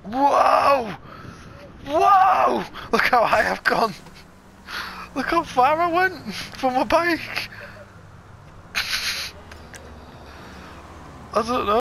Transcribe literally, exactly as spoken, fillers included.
Whoa! Whoa! Look how high I've gone. Look how far I went from my bike. I don't know.